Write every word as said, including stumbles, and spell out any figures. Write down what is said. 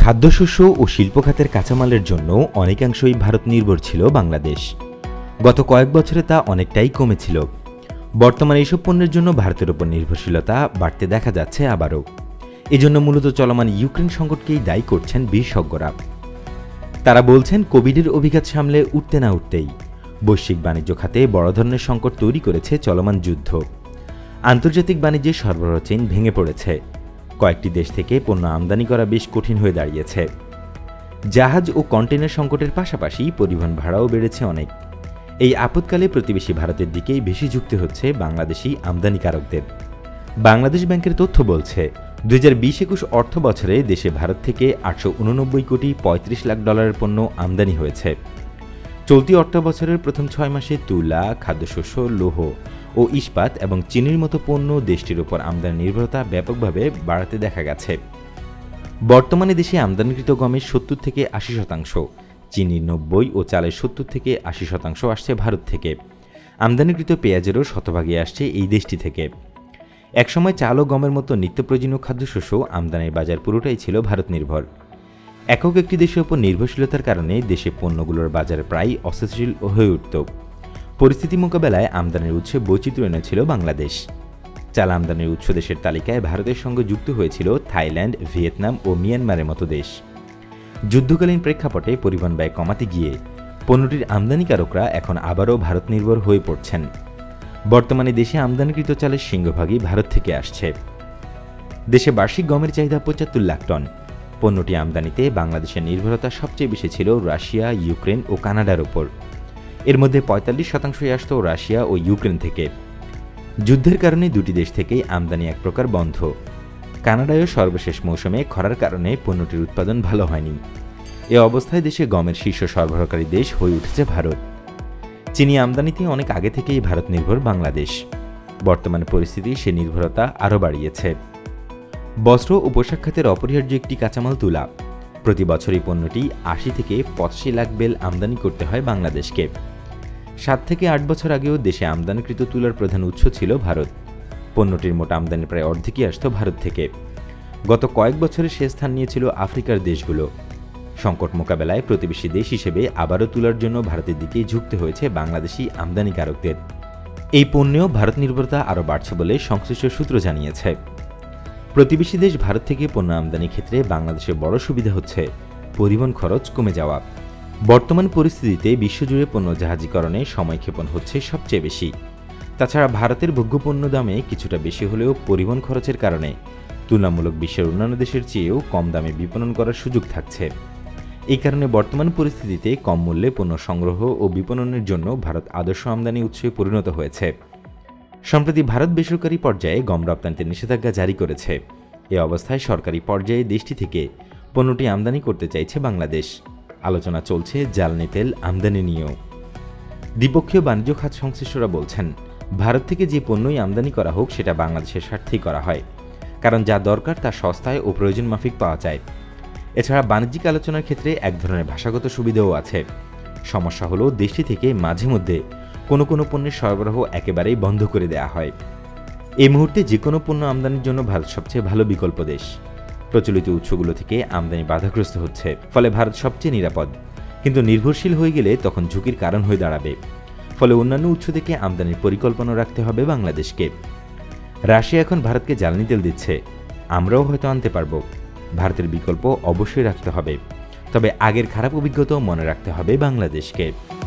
খাদ্যশস্য ও শিল্প খাতের কাঁচামালের জন্য অনেকাংশই ভারত নির্ভর ছিল বাংলাদেশ। গত কয়েক বছরে তা অনেকটাই কমেছিল। বর্তমানে এসব পণ্যের জন্য ভারতের উপর নির্ভরশীলতা বাড়তে দেখা যাচ্ছে আবারও। এজন্য মূলত চলমান ইউক্রেন সংকটকেই দায়ী করছেন বিশেষজ্ঞরা। তারা বলছেন, কোভিডের অভিঘাত সামলে উঠতে না উঠতেই বৈশ্বিক বাণিজ্য খাতে বড় ধরনের সংকট তৈরি করেছে চলমান যুদ্ধ। আন্তর্জাতিক বাণিজ্যের সরবরাহ চেইন ভেঙে পড়েছে। কয়েকটি দেশ থেকে পণ্য আমদানি করা বেশ কঠিন হয়ে দাঁড়িয়েছে। জাহাজ ও কন্টেনার সংকটের পাশাপাশি পরিবহন ভাড়াও বেড়েছে অনেক। এই আপৎকালে প্রতিবেশী ভারতের দিকেই বেশি ঝুঁকতে হচ্ছে বাংলাদেশি আমদানিকারকদের। বাংলাদেশ ব্যাংকের তথ্য বলছে, দুই হাজার বিশ একুশ অর্থ বছরে দেশে ভারত থেকে আটশো উননব্বই কোটি পঁয়ত্রিশ লাখ ডলারের পণ্য আমদানি হয়েছে। চলতি অর্থ বছরের প্রথম ছয় মাসে তুলা, খাদ্যশস্য, লৌহ ও ইস্পাত এবং চিনির মতো পণ্য দেশটির উপর আমদানি নির্ভরতা ব্যাপকভাবে বাড়াতে দেখা গেছে। বর্তমানে দেশে আমদানিকৃত গমের সত্তর থেকে আশি শতাংশ, চিনির নব্বই ও চালের সত্তর থেকে আশি শতাংশ আসছে ভারত থেকে। আমদানিকৃত পেঁয়াজেরও শতভাগই আসছে এই দেশটি থেকে। একসময় চাল ও গমের মতো নিত্য প্রয়োজনীয় খাদ্যশস্য আমদানির বাজার পুরোটাই ছিল ভারত নির্ভর। একক একটি দেশের উপর নির্ভরশীলতার কারণে দেশে পণ্যগুলোর বাজার প্রায় অস্থিতিশীল হয়ে উঠত। পরিস্থিতি মোকাবেলায় আমদানির উৎসে বৈচিত্র্য এনেছিল বাংলাদেশ। চাল আমদানির উৎস দেশের তালিকায় ভারতের সঙ্গে যুক্ত হয়েছিল থাইল্যান্ড, ভিয়েতনাম ও মিয়ানমারের মতো দেশ। যুদ্ধকালীন প্রেক্ষাপটে পরিবহন ব্যয় কমাতে গিয়ে পণ্যটির আমদানিকারকরা এখন আবারও ভারত নির্ভর হয়ে পড়ছেন। বর্তমানে দেশে আমদানিকৃত চালের সিংহভাগই ভারত থেকে আসছে। দেশে বার্ষিক গমের চাহিদা পঁচাত্তর লাখ টন। পণ্যটি আমদানিতে বাংলাদেশের নির্ভরতা সবচেয়ে বেশি ছিল রাশিয়া, ইউক্রেন ও কানাডার ওপর। এর মধ্যে পঁয়তাল্লিশ শতাংশই আসত রাশিয়া ও ইউক্রেন থেকে। যুদ্ধের কারণে দুটি দেশ থেকেই আমদানি এক প্রকার বন্ধ। কানাডায়ও সর্বশেষ মৌসুমে খরার কারণে পণ্যটির উৎপাদন ভালো হয়নি। এ অবস্থায় দেশে গমের শীর্ষ সরবরাহকারী দেশ হয়ে উঠেছে ভারত। চিনি আমদানিতে অনেক আগে থেকেই ভারত নির্ভর বাংলাদেশ। বর্তমান পরিস্থিতি সে নির্ভরতা আরও বাড়িয়েছে। বস্ত্র ও পোশাক খাতের অপরিহার্য একটি কাঁচামাল তুলা। প্রতি বছর এই পণ্যটি আশি থেকে পঁচাশি লাখ বেল আমদানি করতে হয় বাংলাদেশকে। সাত থেকে আট বছর আগেও দেশে আমদানিকৃত তুলার প্রধান উৎস ছিল ভারত। পণ্যটির মোট আমদানি প্রায় অর্ধেকই আসত ভারত থেকে। গত কয়েক বছরে সে স্থান নিয়েছিল আফ্রিকার দেশগুলো। সংকট মোকাবেলায় প্রতিবেশী দেশ হিসেবে আবারও তুলার জন্য ভারতের দিকেই ঝুঁকতে হয়েছে বাংলাদেশি আমদানিকারকদের। এই পণ্যেও ভারত নির্ভরতা আরও বাড়ছে বলে সংশ্লিষ্ট সূত্র জানিয়েছে। প্রতিবেশী দেশ ভারত থেকে পণ্য আমদানির ক্ষেত্রে বাংলাদেশের বড় সুবিধা হচ্ছে পরিবহন খরচ কমে যাওয়া। বর্তমান পরিস্থিতিতে বিশ্বজুড়ে পণ্য জাহাজীকরণে সময়ক্ষেপণ হচ্ছে সবচেয়ে বেশি। তাছাড়া ভারতের ভোগ্যপণ্য দামে কিছুটা বেশি হলেও পরিবহন খরচের কারণে তুলনামূলক বিশ্বের অন্যান্য দেশের চেয়েও কম দামে বিপণন করার সুযোগ থাকছে। এই কারণে বর্তমান পরিস্থিতিতে কম মূল্যে পণ্য সংগ্রহ ও বিপণনের জন্য ভারত আদর্শ আমদানি উৎসে পরিণত হয়েছে। সম্প্রতি ভারত বেসরকারি পর্যায়ে গম রপ্তানিতে নিষেধাজ্ঞা জারি করেছে। এ অবস্থায় সরকারি পর্যায়ে দেশটি থেকে পণ্যটি আমদানি করতে চাইছে বাংলাদেশ। আলোচনা চলছে জ্বালানি তেল আমদানি নিয়েও। দ্বিপক্ষীয় বাণিজ্য খাত সংশ্লিষ্টরা বলছেন, ভারত থেকে যে পণ্যই আমদানি করা হোক সেটা বাংলাদেশের স্বার্থেই করা হয়, কারণ যা দরকার তা সস্তায় ও প্রয়োজন মাফিক পাওয়া যায়। এছাড়া বাণিজ্যিক আলোচনার ক্ষেত্রে এক ধরনের ভাষাগত সুবিধাও আছে। সমস্যা হলো দেশটি থেকে মাঝে মধ্যে কোনো কোনো পণ্যের সরবরাহ একেবারেই বন্ধ করে দেওয়া হয়। এই মুহূর্তে যে কোনো পণ্য আমদানির জন্য ভারত সবচেয়ে ভালো বিকল্প দেশ। প্রচলিত উৎসগুলো থেকে আমদানি বাধাগ্রস্ত হচ্ছে, ফলে ভারত সবচেয়ে নিরাপদ। কিন্তু নির্ভরশীল হয়ে গেলে তখন ঝুঁকির কারণ হয়ে দাঁড়াবে। ফলে অন্যান্য উৎস থেকে আমদানির পরিকল্পনা রাখতে হবে বাংলাদেশকে। রাশিয়া এখন ভারতকে জ্বালানি তেল দিচ্ছে, আমরাও হয়তো আনতে পারবো। ভারতের বিকল্প অবশ্যই রাখতে হবে, তবে আগের খারাপ অভিজ্ঞতাও মনে রাখতে হবে বাংলাদেশকে।